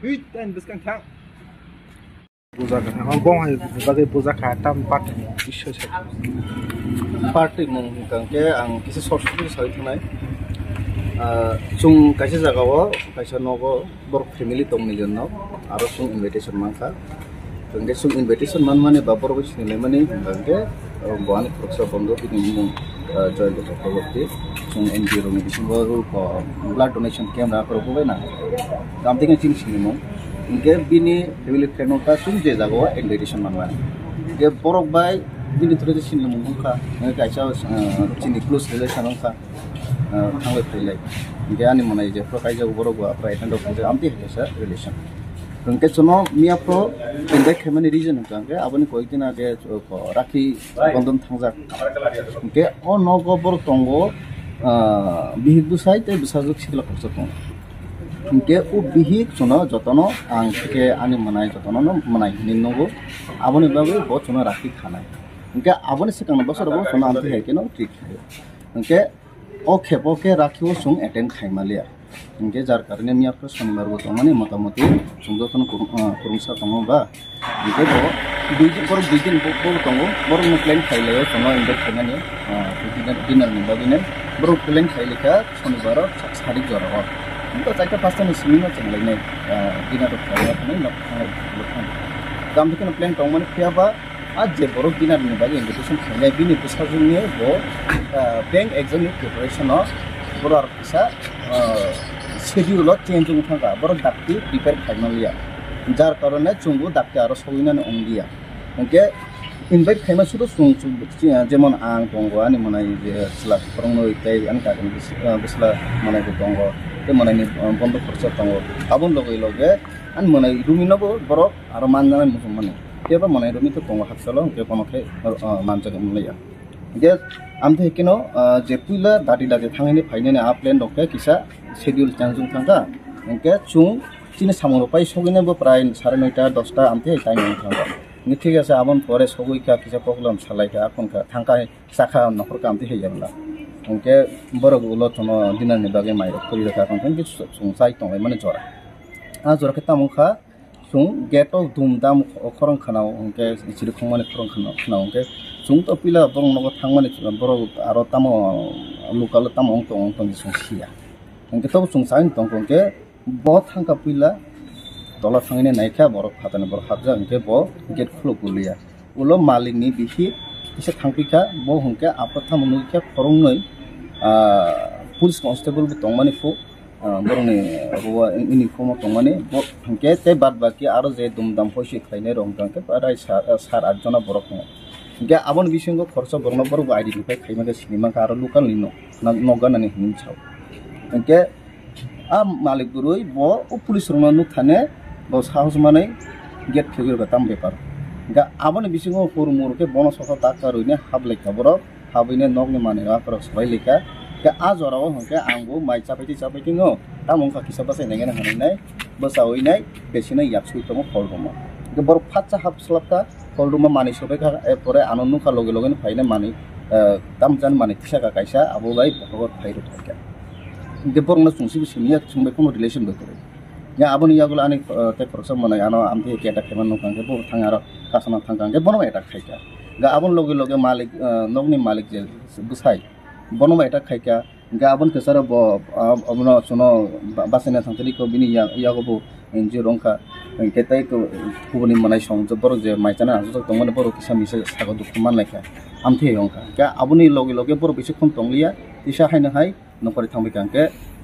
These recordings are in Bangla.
dan biskan thang puja ka ha bong hai bagai puja ka tam pat isho se party mong kangke ang kisi source ni sai thanai chung kaisa jagao kaisa nogo bor family tong ni jonno aro chung invitation manka kangke chung invitation man mane babor bo sinile mane kangke boan proksa bondo ki mong join to property chung NGO ni bisingo ko blood donation camp ra pro ko na kam tinga chin sinimo inke bini family friend ka chung je jagao invitation manwa ke borok bai bini thore sinile mong ka kaisa chini close relation ka थांलाय फैलाय इनके आनि मनाय जे फ्रो कायजा बरगो आफ्रा एटेंड अफ जे आमति हेसा रिलेशन कंके चनो मिया फ्रो इनभाइट खामनि रीजन कंके आबनि कोइ दिना जे राखी बंधन थांजा कंके अ नगो बर तंगो बिहिक दुसाय ते बिसाजुक सिगला खरसा तंग कंके उ बिहिक चनो जतनो आं के आनि मनाय जतनो मनाय निनगो आबनि बाबु ब चनो राखि खानाय कंके आबनि सिकांग बसर ब चनो आमति है केनो ट्रिक कंके ओके ओके राखियो सुं अटेंड खाइमालिया इनके जार कारणे मियाफ्रो शनिबार गो तंगमाने मोटामोटी सुंगो खन कुरुंसा तंगो बा इनके बो दुइदिन बो तंगो बर न प्लेन खाइले तंगो इनके खाइनाने डिनर नि बादिने बर प्लेन खाइलेका शनिबार सारि जरा इनका चाइटा पास्ता नि सिमिनो चंगलाइने डिनर खाइला खने न खाइ दाम दिखन प्लेन तंगमाने फियाबा आज जे बरो दिनार नि बागे इनविटेशन खाइले बिनि पुसाजुनि बो बैंक एग्जाम प्रिपरेशन बरो आर फिसा शेड्यूल चेंज उठांगा बरो दाक्ति प्रिपेयर खाइमालिया जार कारणे चुंगु दाक्ति आरो सविनाने अंगिया इनके इनभाइट खाइमा सुदो सुं जेमन आं दंगो आनि मनाय जे स्ला परंनो इताय आनि कागन बिसला मनाय दंगो ते मनायनि बन्द खरचा दंगो आबन लगे लगे आनि मनाय रुमिनबो बरो आरो मानजानाय मुसलमान केबा मनाय रुमि तो दंगो हाबसलो के बनखे मानजागन मोनलाया जे आमथे केनो जे पुइला दादि दादि थांनायनि फाइनायनि आ प्लेन दंखे किसा शेड्यूल चांजुं थांगा इनके चुं चिनि सामरो पाइ सगिनेबो प्राय 9:30 10टा आमथे टाइम थांगा नि ठीक আছে आबन परे सगुइका किसा प्रॉब्लेम सालायका आखनका थांका साखा नखरका आमथे हेयाबला इनके बरो गुलो चनो दिनारनि बागे माइरो खरि रखा खन कि सुं साइ तंगाय माने जरा आ जरा के तामुखा सुं गेटो धुमधाम खरं खानाव इनके इचिरि खंमाने खरं खानाव इनके सुं तो पिला बरं नगो थांमाने बरो आरो तामो लोकल तामो अंग सुं सिया इनके तो सुं साइन तंग के बहुत थांका पिला दला थांगिने नायखा बर खाताने बर हाबजा इनके बो गेट फ्लो गुलिया उलो मालिकनि बिहि इसे थांपिका बो हंके आपथा मनुके खरंनै पुलिस कन्स्टेबल तंगमाने फु बरंनि रुवा इउनिफर्म तंगमाने बो हंके ते बाद बाकी आरो जे दुमदाम फैसि खाइने रंगांके प्राय 7-8 जना बर खङ इनके आबन बिसिंगो खरसा बरनो बर आइडेन्टिफाइ खाइमाके सिनेमा आरो लोकल नि नगानानि हिनसाव इनके आ मालिक गुरुय बो पुलिस रंना नुखाने बो साहस माने गेट खेगिर गताम बेपार गा आबन बिसिंगो फरमुरके बन सखा ताकारैने हाबलेखा बर हाबैने नगनि माने आफर सबाइलेखा के आ जराव हंके आंगो माइ चापाइति नो तामंखा किसा बासाय नेगेन हानाय बसावैनाय बेसिना याबसुइ तम फलदम के बर फाचा हाबस्लाबका फलदम मानि सबाइखा एपरे आनन्दखा लगे लगे फाइने मानि दामजान मानि फिसाका कायसा आबोबाय भगत फाइरो थाका के बरना सुंसिबि सिमिया सुंबाय कोनो रिलेशन बकरे या आबनि यागुला आनि ते खरसा मनाय आनो आमथे केटा खेमान नखांके बर थांगा आरो कासना थांगांके बनो एटा खाइका गा आबन लगे लगे मालिक नगनि मालिक जे बुसाय बनो एटा खाइका गाबन केसार ब अबनो सुनो बासेना थांतरि को बिनि यागबो एनजि रंखा केताय को गुबुनि मनाय सं जबर जे माइचाना आजो तंगमने बर किसा मिसे सागो दुखमान लायका आमथे रंखा का आबनि लगे लगे बर बिसे खम तंगलिया दिसा हायनो हाय नखरि थांबिकांके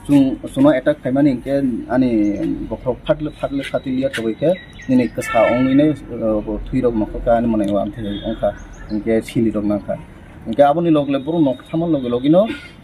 सुनो एटा खाइमानि इनके आनि बखर फाटले खातिलिया तबैके निने कसा अंगैने थुइरग नखका आनि मनाय आमथे अंखा इनके सिलि रंनाखा इनके आबनि लगे बर नखथामन लगे लगिनो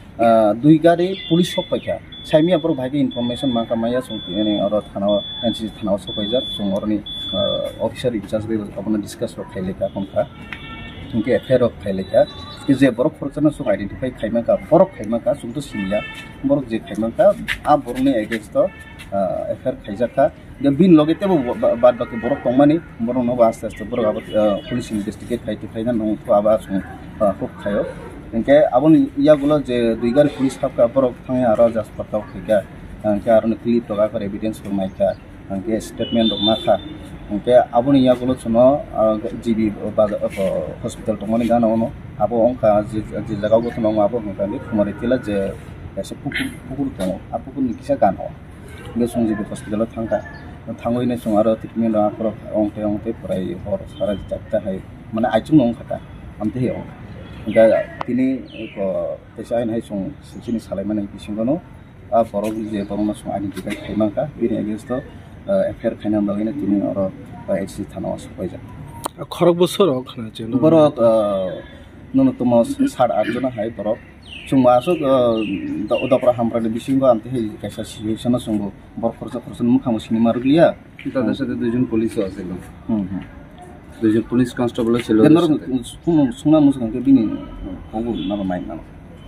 दुई गाड़ी पुलिस सफायखा साइमिया बर भागे इनफरमेशन माका माया संने और थानाव एनसी थानाव सफायजा संगरनि ऑफिसर इंचार्ज बे अपन डिस्कस खाइलेखा खनखा इनके एफआईआर खाइलेखा कि जे बर खरचना सु आइडेंटिफाई खाइमाका बर खाइमाका सुंदो सिमिया बर जे खाइमाका आ बरनि एगेंस्ट एफआईआर खाइजाखा द बिन लगेते बाद बाकी बर तंगमानि बर न आस्ते आस्ते बर पुलिस इन्वेस्टिगेट खाइना न तो आबा सं खुब खायो इनके आबन यागुलो जे दुइगार पुलिस हाबका बर थांगे आरो जास पताव खैका इनके आरो क्लिप लगा कर एविडेंस माइका angke statement rok nakha angke aboni yagulo chuno GB hospital tongmani gana ono abo ongka je jaga go tono abo hangka ni khumari tila je kaisa pukur tongo apukur ni kisa gana nge sung GB hospital thangka thangoi ne sung aro treatment akro ongte prai hor sara jakta hai mane aichung ong khata amte he ong angka tini ko pesain hai sung sini salai mane bisingono borok je borok sung identify khaimangka bini against to affair khainam bagine tini aro HC থানা সবাইজা খরক বছর ওখানে আছে বরক ন্যূনতম 7-8 জন হাই বরক সুংবা আসক দপরা হামরানি বিসিংগো আনতে হে কাইসা সিচুয়েশন সঙ্গ বর খরচ মুখামু সিনি মারুলিয়া তাদের সাথে দুইজন পুলিশও আছিল দুইজন পুলিশ কনস্টেবল ছিল সুনা মুসকানকে বিনি কবু নামা মাই নাম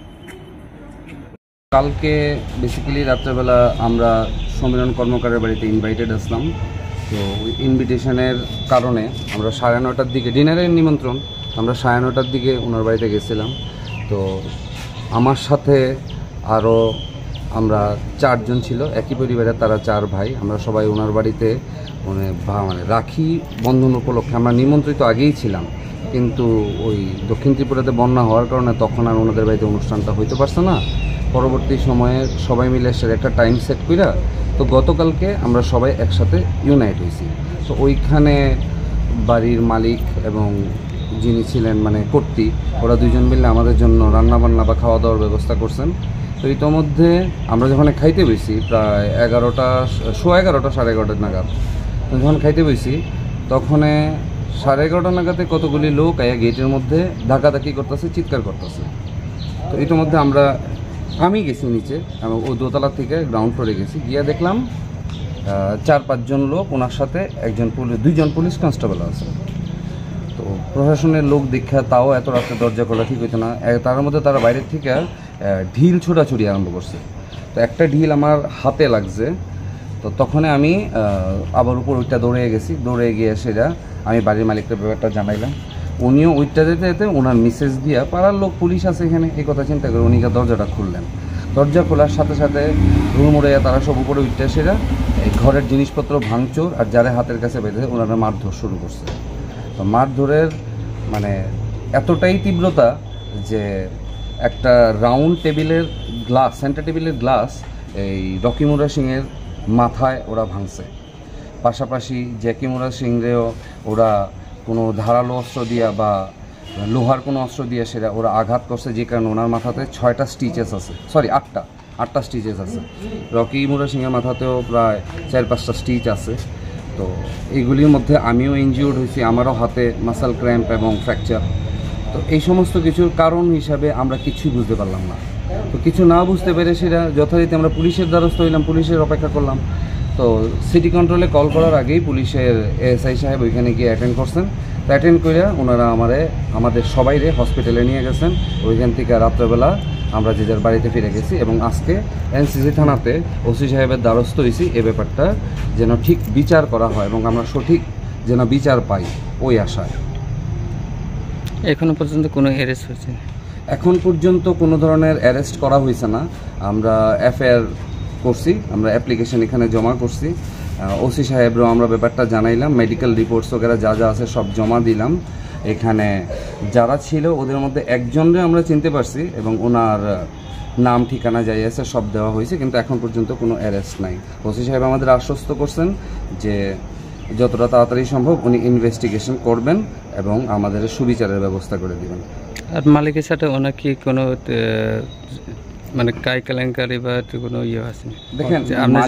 কালকে বেসিক্যালি রাত্রেবেলা আমরা সম্মেলন কর্মকারের বাড়িতে ইনভাইটেড আসলাম। তো ইনভিটেশনের কারণে আমরা 9:30টার দিকে ডিনারের নিমন্ত্রণ, আমরা 9:30টার দিকে ওনার বাড়িতে গেছিলাম। তো আমার সাথে আরও আমরা 4 জন ছিল, একই পরিবারের, তারা 4 ভাই। আমরা সবাই ওনার বাড়িতে মানে রাখি বন্ধন উপলক্ষে আমরা নিমন্ত্রিত আগেই ছিলাম, কিন্তু ওই দক্ষিণ ত্রিপুরাতে বন্যা হওয়ার কারণে তখন আর ওনাদের বাড়িতে অনুষ্ঠানটা হইতে পারছে না। পরবর্তী সময়ে সবাই মিলে একটা টাইম সেট কইরা তো গতকালকে আমরা সবাই একসাথে ইউনাইট হয়েছি। তো ওইখানে বাড়ির মালিক এবং যিনি ছিলেন মানে কর্তৃ, ওরা দুজন মিলে আমাদের জন্য রান্নাবান্না বা খাওয়া দাওয়ার ব্যবস্থা করছেন। তো ইতোমধ্যে আমরা যখন খাইতে বসি প্রায় 11টা 11:30 নাগাদ যখন খাইতে বসি, তখন 11:30 নাগাদে কতগুলি লোক আয়া গেটের মধ্যে ধাক্কাধাক্কি করতেছে, চিৎকার করতেছে। তো ইতোমধ্যে আমি গেছি নিচে, আমি ওই দোতলা থেকে গ্রাউন্ড ফ্লোরে গেছি, গিয়ে দেখলাম 4-5 জন লোক, ওনার সাথে 2জন পুলিশ কনস্টেবল আছে। তো প্রশাসনের লোক দীক্ষা, তাও এত রাত্রে দরজা খোলা ঠিক হইতো না। তার মধ্যে তারা বাইরের থেকে ঢিল ছোটাছুটি আরম্ভ করছে। তো একটা ঢিল আমার হাতে লাগছে। তো তখন আমি আবার উপর ওইটা দৌড়ে গেছি, দৌড়ে গিয়ে সেটা আমি বাড়ির মালিককে ব্যাপারটা জানাইলাম। উনিও ওইটা যেতে ওনার মেসেজ দিয়া পাড়ার লোক পুলিশ আছে এখানে, এই কথা চিন্তা করে উনি দরজাটা খুললেন। দরজা খোলার সাথে সাথে রুমুড়াইয়া তারা সব উপরে উঠতে সেরা এই ঘরের জিনিসপত্র ভাঙচুর আর যারা হাতের কাছে বেঁধে ওনারা মারধর শুরু করছে। তো মারধরের মানে এতটাই তীব্রতা যে একটা রাউন্ড টেবিলের গ্লাস, সেন্টার টেবিলের গ্লাস এই রকিমুরা সিংয়ের মাথায় ওরা ভাঙছে। পাশাপাশি জ্যাকিমুরা সিংরেও ওরা কোনো ধারালো অস্ত্র দিয়া বা লোহার কোনো অস্ত্র দিয়ে সেটা ওরা আঘাত করছে, যে কারণে ওনার মাথাতে 6টা স্টিচেস আছে, সরি 8টা স্টিচেস আছে। রকি মুরা সিংয়ের মাথাতেও প্রায় 4-5টা স্টিচ আছে। তো এইগুলির মধ্যে আমিও ইনজিওর্ড হয়েছি, আমারও হাতে মাসেল ক্র্যাম্প এবং ফ্র্যাকচার। তো এই সমস্ত কিছুর কারণ হিসাবে আমরা কিছুই বুঝতে পারলাম না। তো কিছু না বুঝতে পেরে সেটা যথারীতি আমরা পুলিশের দ্বারস্থ হইলাম, পুলিশের অপেক্ষা করলাম। তো সিটি কন্ট্রোলে কল করার আগেই পুলিশের এএসআই সাহেব ওইখানে গিয়ে অ্যাটেন্ড করছেন। তো অ্যাটেন্ড করে ওনারা আমাদের সবাইরে হসপিটালে নিয়ে গেছেন। ওইখান থেকে রাত্রেবেলা আমরা যে যার বাড়িতে ফিরে গেছি এবং আজকে এনসিসি থানাতে ওসি সাহেবের দ্বারস্থ হয়েছি এ ব্যাপারটা যেন ঠিক বিচার করা হয় এবং আমরা সঠিক যেন বিচার পাই ওই আশায়। এখনো পর্যন্ত কোনো অ্যারেস্ট হয়েছে? এখন পর্যন্ত কোনো ধরনের অ্যারেস্ট করা হয়েছে না। আমরা এফআইআর করছি, আমরা অ্যাপ্লিকেশন এখানে জমা করছি। ওসি সাহেবরাও আমরা ব্যাপারটা জানাইলাম, মেডিকেল রিপোর্টস ওগেরা যা যা আছে সব জমা দিলাম। এখানে যারা ছিল ওদের মধ্যে একজনরে আমরা চিনতে পারছি এবং ওনার নাম ঠিকানা যাই আছে সব দেওয়া হয়েছে, কিন্তু এখন পর্যন্ত কোনো অ্যারেস্ট নাই। ওসি সাহেব আমাদের আশ্বস্ত করছেন যে যতটা তাড়াতাড়ি সম্ভব উনি ইনভেস্টিগেশন করবেন এবং আমাদের সুবিচারের ব্যবস্থা করে দেবেন। আর মালিকের সাথে ওনার কি কোনো মানে কাই কেলেঙ্কারি বা কোনো ইয়ে আছে? দেখেন,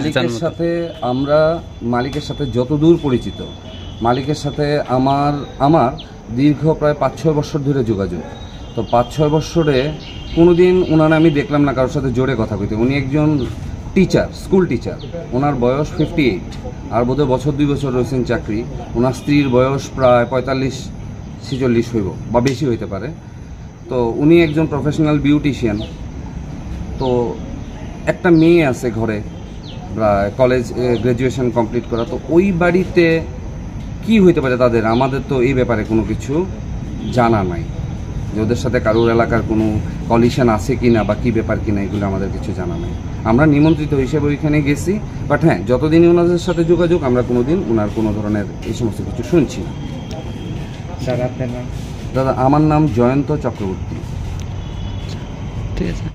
মালিকের সাথে যতদূর পরিচিত, মালিকের সাথে আমার দীর্ঘ প্রায় 5-6 বছর ধরে যোগাযোগ। তো 5-6 বছরে কোনোদিন ওনার আমি দেখলাম না কারোর সাথে জোরে কথা কইতে। উনি একজন টিচার, স্কুল টিচার, ওনার বয়স 58, আর বোধহয় 1-2 বছর রয়েছেন চাকরি। ওনার স্ত্রীর বয়স প্রায় 45-46 হইব বা বেশি হইতে পারে। তো উনি একজন প্রফেশনাল বিউটিশিয়ান। তো একটা মেয়ে আছে ঘরে, কলেজ গ্র্যাজুয়েশন কমপ্লিট করা। তো ওই বাড়িতে কি হইতে পারে তাদের, আমাদের তো এই ব্যাপারে কোনো কিছু জানা নাই। যে ওদের সাথে কারোর এলাকার কোনো কলিশন আছে কিনা বা কী ব্যাপার কিনা এগুলো আমাদের কিছু জানা নেই। আমরা নিমন্ত্রিত হিসেবে ওইখানে গেছি, বাট হ্যাঁ যতদিনই ওনাদের সাথে যোগাযোগ আমরা কোনোদিন ওনার কোনো ধরনের এই সমস্ত কিছু শুনছি না। স্যার আপনার নাম? দাদা আমার নাম জয়ন্ত চক্রবর্তী। ঠিক আছে।